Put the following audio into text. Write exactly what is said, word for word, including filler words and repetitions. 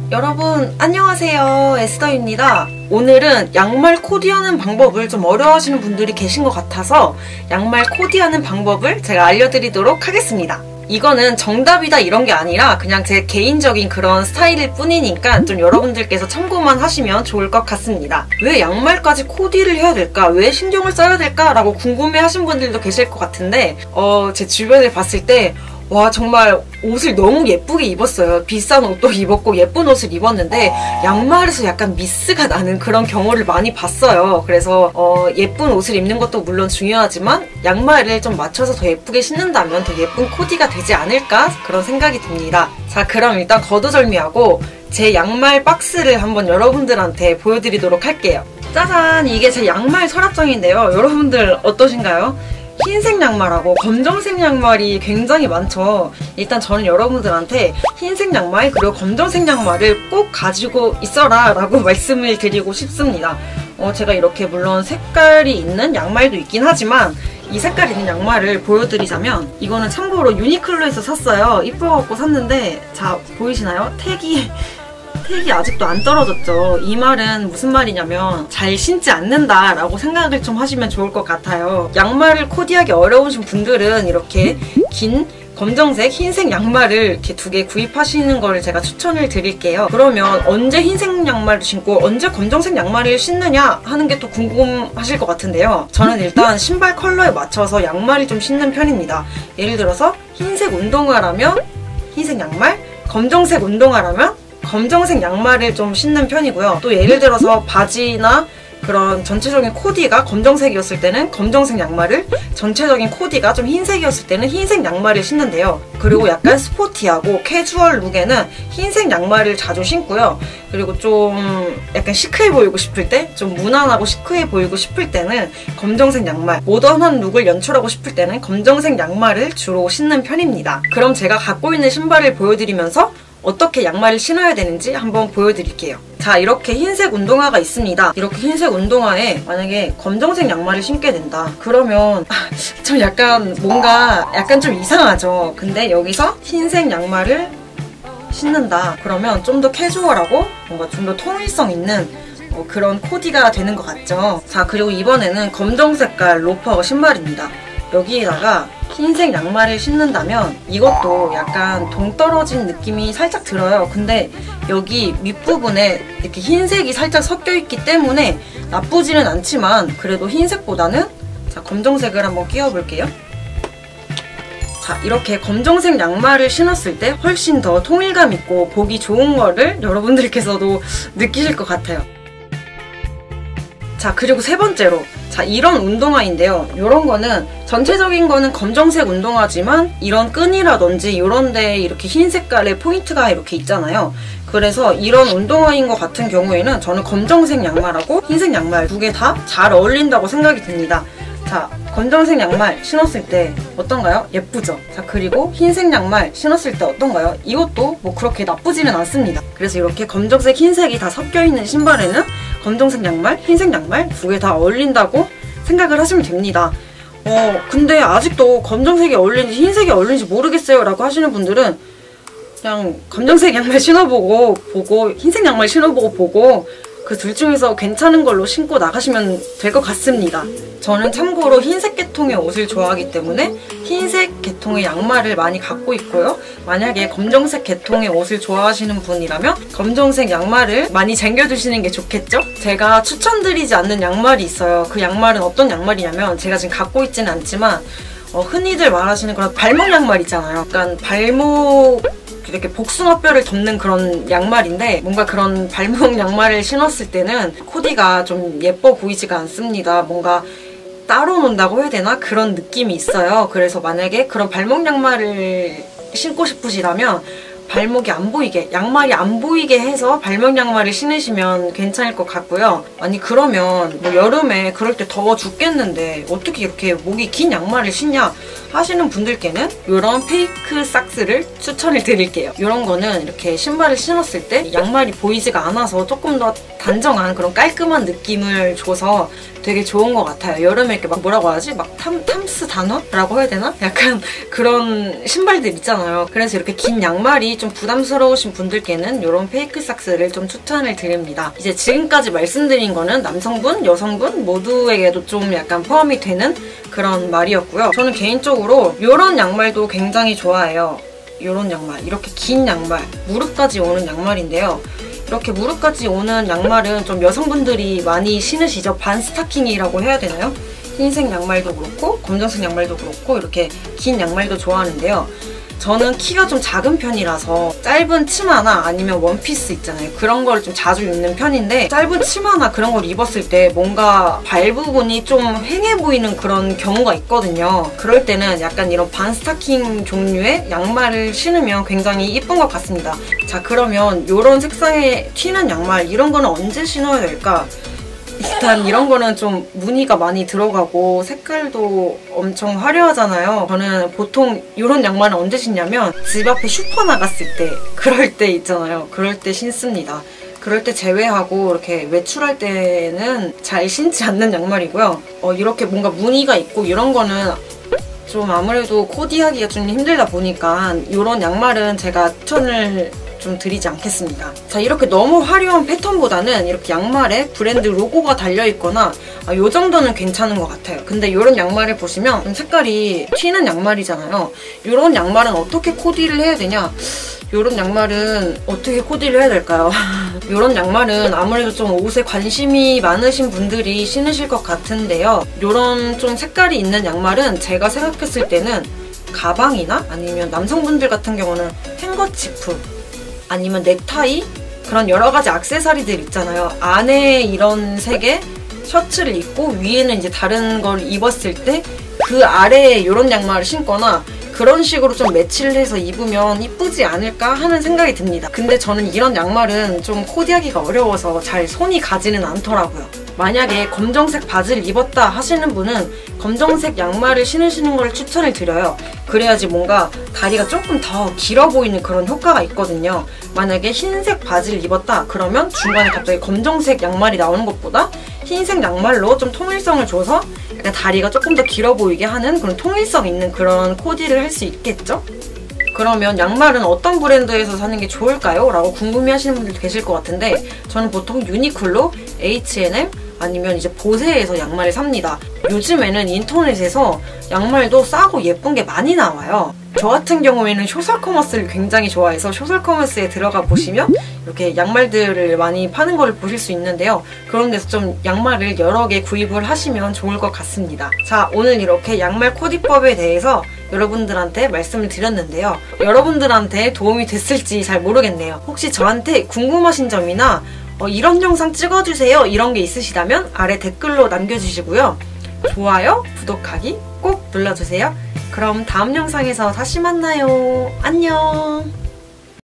여러분 안녕하세요, 에스더입니다. 오늘은 양말 코디하는 방법을 좀 어려워하시는 분들이 계신 것 같아서 양말 코디하는 방법을 제가 알려드리도록 하겠습니다. 이거는 정답이다 이런 게 아니라 그냥 제 개인적인 그런 스타일일 뿐이니까 좀 여러분들께서 참고만 하시면 좋을 것 같습니다. 왜 양말까지 코디를 해야 될까? 왜 신경을 써야 될까? 라고 궁금해 하신 분들도 계실 것 같은데 어, 제 주변을 봤을 때 와, 정말 옷을 너무 예쁘게 입었어요. 비싼 옷도 입었고 예쁜 옷을 입었는데 양말에서 약간 미스가 나는 그런 경우를 많이 봤어요. 그래서 어, 예쁜 옷을 입는 것도 물론 중요하지만 양말을 좀 맞춰서 더 예쁘게 신는다면 더 예쁜 코디가 되지 않을까? 그런 생각이 듭니다. 자, 그럼 일단 거두절미하고 제 양말 박스를 한번 여러분들한테 보여드리도록 할게요. 짜잔! 이게 제 양말 서랍장인데요. 여러분들 어떠신가요? 흰색 양말하고 검정색 양말이 굉장히 많죠. 일단 저는 여러분들한테 흰색 양말 그리고 검정색 양말을 꼭 가지고 있어라 라고 말씀을 드리고 싶습니다. 어, 제가 이렇게 물론 색깔이 있는 양말도 있긴 하지만 이 색깔 있는 양말을 보여드리자면 이거는 참고로 유니클로에서 샀어요. 이뻐갖고 샀는데 자, 보이시나요? 택이 택이 아직도 안 떨어졌죠. 이 말은 무슨 말이냐면 잘 신지 않는다 라고 생각을 좀 하시면 좋을 것 같아요. 양말을 코디하기 어려우신 분들은 이렇게 긴 검정색, 흰색 양말을 이렇게 두 개 구입하시는 걸 제가 추천을 드릴게요. 그러면 언제 흰색 양말을 신고 언제 검정색 양말을 신느냐 하는 게 또 궁금하실 것 같은데요. 저는 일단 신발 컬러에 맞춰서 양말을 좀 신는 편입니다. 예를 들어서 흰색 운동화라면 흰색 양말, 검정색 운동화라면 검정색 양말을 좀 신는 편이고요. 또 예를 들어서 바지나 그런 전체적인 코디가 검정색이었을 때는 검정색 양말을, 전체적인 코디가 좀 흰색이었을 때는 흰색 양말을 신는데요. 그리고 약간 스포티하고 캐주얼 룩에는 흰색 양말을 자주 신고요. 그리고 좀 약간 시크해 보이고 싶을 때, 좀 무난하고 시크해 보이고 싶을 때는 검정색 양말, 모던한 룩을 연출하고 싶을 때는 검정색 양말을 주로 신는 편입니다. 그럼 제가 갖고 있는 신발을 보여드리면서 어떻게 양말을 신어야 되는지 한번 보여드릴게요. 자, 이렇게 흰색 운동화가 있습니다. 이렇게 흰색 운동화에 만약에 검정색 양말을 신게 된다. 그러면 좀 약간 뭔가 약간 좀 이상하죠. 근데 여기서 흰색 양말을 신는다. 그러면 좀 더 캐주얼하고 뭔가 좀 더 통일성 있는 어, 그런 코디가 되는 것 같죠. 자, 그리고 이번에는 검정 색깔 로퍼 신발입니다. 여기에다가 흰색 양말을 신는다면 이것도 약간 동떨어진 느낌이 살짝 들어요. 근데 여기 밑부분에 이렇게 흰색이 살짝 섞여 있기 때문에 나쁘지는 않지만 그래도 흰색보다는 자, 검정색을 한번 끼워볼게요. 자, 이렇게 검정색 양말을 신었을 때 훨씬 더 통일감 있고 보기 좋은 거를 여러분들께서도 느끼실 것 같아요. 자, 그리고 세 번째로 자, 이런 운동화인데요. 이런 거는 전체적인 거는 검정색 운동화지만 이런 끈이라든지 이런 데에 이렇게 흰 색깔의 포인트가 이렇게 있잖아요. 그래서 이런 운동화인 것 같은 경우에는 저는 검정색 양말하고 흰색 양말 두 개 다 잘 어울린다고 생각이 듭니다. 자, 검정색 양말 신었을 때 어떤가요? 예쁘죠? 자, 그리고 흰색 양말 신었을 때 어떤가요? 이것도 뭐 그렇게 나쁘지는 않습니다. 그래서 이렇게 검정색, 흰색이 다 섞여있는 신발에는 검정색 양말, 흰색 양말 두 개 다 어울린다고 생각을 하시면 됩니다. 어, 근데 아직도 검정색이 어울리는지 흰색이 어울리는지 모르겠어요 라고 하시는 분들은 그냥 검정색 양말 신어보고 보고 흰색 양말 신어보고 보고 그 둘 중에서 괜찮은 걸로 신고 나가시면 될 것 같습니다. 저는 참고로 흰색 계통의 옷을 좋아하기 때문에 흰색 계통의 양말을 많이 갖고 있고요. 만약에 검정색 계통의 옷을 좋아하시는 분이라면 검정색 양말을 많이 챙겨두시는 게 좋겠죠? 제가 추천드리지 않는 양말이 있어요. 그 양말은 어떤 양말이냐면 제가 지금 갖고 있지는 않지만 어, 흔히들 말하시는 그런 발목 양말 있잖아요. 약간 발목 이렇게 복숭아뼈를 덮는 그런 양말인데 뭔가 그런 발목 양말을 신었을 때는 코디가 좀 예뻐 보이지가 않습니다. 뭔가 따로 논다고 해야 되나? 그런 느낌이 있어요. 그래서 만약에 그런 발목 양말을 신고 싶으시다면 발목이 안 보이게, 양말이 안 보이게 해서 발목 양말을 신으시면 괜찮을 것 같고요. 아니 그러면 뭐 여름에 그럴 때 더워 죽겠는데 어떻게 이렇게 목이 긴 양말을 신냐 하시는 분들께는 이런 페이크 삭스를 추천을 드릴게요. 이런 거는 이렇게 신발을 신었을 때 양말이 보이지가 않아서 조금 더 단정한 그런 깔끔한 느낌을 줘서 되게 좋은 것 같아요. 여름에 이렇게 막 뭐라고 하지? 막 탐, 탐스 단화라고 해야 되나? 약간 그런 신발들 있잖아요. 그래서 이렇게 긴 양말이 양말이 좀 부담스러우신 분들께는 이런 페이크 삭스를 좀 추천을 드립니다. 이제 지금까지 말씀드린 거는 남성분, 여성분 모두에게도 좀 약간 포함이 되는 그런 말이었고요. 저는 개인적으로 이런 양말도 굉장히 좋아해요. 이런 양말, 이렇게 긴 양말, 무릎까지 오는 양말인데요. 이렇게 무릎까지 오는 양말은 좀 여성분들이 많이 신으시죠. 반 스타킹이라고 해야 되나요? 흰색 양말도 그렇고 검정색 양말도 그렇고 이렇게 긴 양말도 좋아하는데요. 저는 키가 좀 작은 편이라서 짧은 치마나 아니면 원피스 있잖아요. 그런 걸 좀 자주 입는 편인데 짧은 치마나 그런 걸 입었을 때 뭔가 발 부분이 좀 휑해 보이는 그런 경우가 있거든요. 그럴 때는 약간 이런 반 스타킹 종류의 양말을 신으면 굉장히 이쁜 것 같습니다. 자, 그러면 이런 색상의 튀는 양말 이런 거는 언제 신어야 될까? 일단 이런 거는 좀 무늬가 많이 들어가고 색깔도 엄청 화려하잖아요. 저는 보통 이런 양말은 언제 신냐면 집 앞에 슈퍼 나갔을 때, 그럴 때 있잖아요. 그럴 때 신습니다. 그럴 때 제외하고 이렇게 외출할 때는 잘 신지 않는 양말이고요. 어, 이렇게 뭔가 무늬가 있고 이런 거는 좀 아무래도 코디하기가 좀 힘들다 보니까 이런 양말은 제가 추천을 좀 드리지 않겠습니다. 자, 이렇게 너무 화려한 패턴보다는 이렇게 양말에 브랜드 로고가 달려있거나 아, 요 정도는 괜찮은 것 같아요. 근데 이런 양말을 보시면 좀 색깔이 튀는 양말이잖아요. 이런 양말은 어떻게 코디를 해야 되냐? 이런 양말은 어떻게 코디를 해야 될까요? 이런 양말은 아무래도 좀 옷에 관심이 많으신 분들이 신으실 것 같은데요. 이런 좀 색깔이 있는 양말은 제가 생각했을 때는 가방이나 아니면 남성분들 같은 경우는 행거치프 아니면 넥타이? 그런 여러 가지 액세서리들 있잖아요. 안에 이런 색의 셔츠를 입고 위에는 이제 다른 걸 입었을 때 그 아래에 이런 양말을 신거나 그런 식으로 좀 매치를 해서 입으면 이쁘지 않을까 하는 생각이 듭니다. 근데 저는 이런 양말은 좀 코디하기가 어려워서 잘 손이 가지는 않더라고요. 만약에 검정색 바지를 입었다 하시는 분은 검정색 양말을 신으시는 걸 추천을 드려요. 그래야지 뭔가 다리가 조금 더 길어 보이는 그런 효과가 있거든요. 만약에 흰색 바지를 입었다 그러면 중간에 갑자기 검정색 양말이 나오는 것보다 흰색 양말로 좀 통일성을 줘서 약간 다리가 조금 더 길어 보이게 하는 그런 통일성 있는 그런 코디를 할 수 있겠죠? 그러면 양말은 어떤 브랜드에서 사는 게 좋을까요? 라고 궁금해하시는 분들도 계실 것 같은데 저는 보통 유니클로, 에이치 앤 엠 아니면 이제 보세에서 양말을 삽니다. 요즘에는 인터넷에서 양말도 싸고 예쁜 게 많이 나와요. 저 같은 경우에는 쇼설커머스를 굉장히 좋아해서 쇼설커머스에 들어가 보시면 이렇게 양말들을 많이 파는 걸 보실 수 있는데요. 그런 데서 좀 양말을 여러 개 구입을 하시면 좋을 것 같습니다. 자, 오늘 이렇게 양말 코디법에 대해서 여러분들한테 말씀을 드렸는데요. 여러분들한테 도움이 됐을지 잘 모르겠네요. 혹시 저한테 궁금하신 점이나 어, 이런 영상 찍어주세요 이런 게 있으시다면 아래 댓글로 남겨주시고요. 좋아요, 구독하기 꼭 눌러주세요. 그럼 다음 영상에서 다시 만나요. 안녕.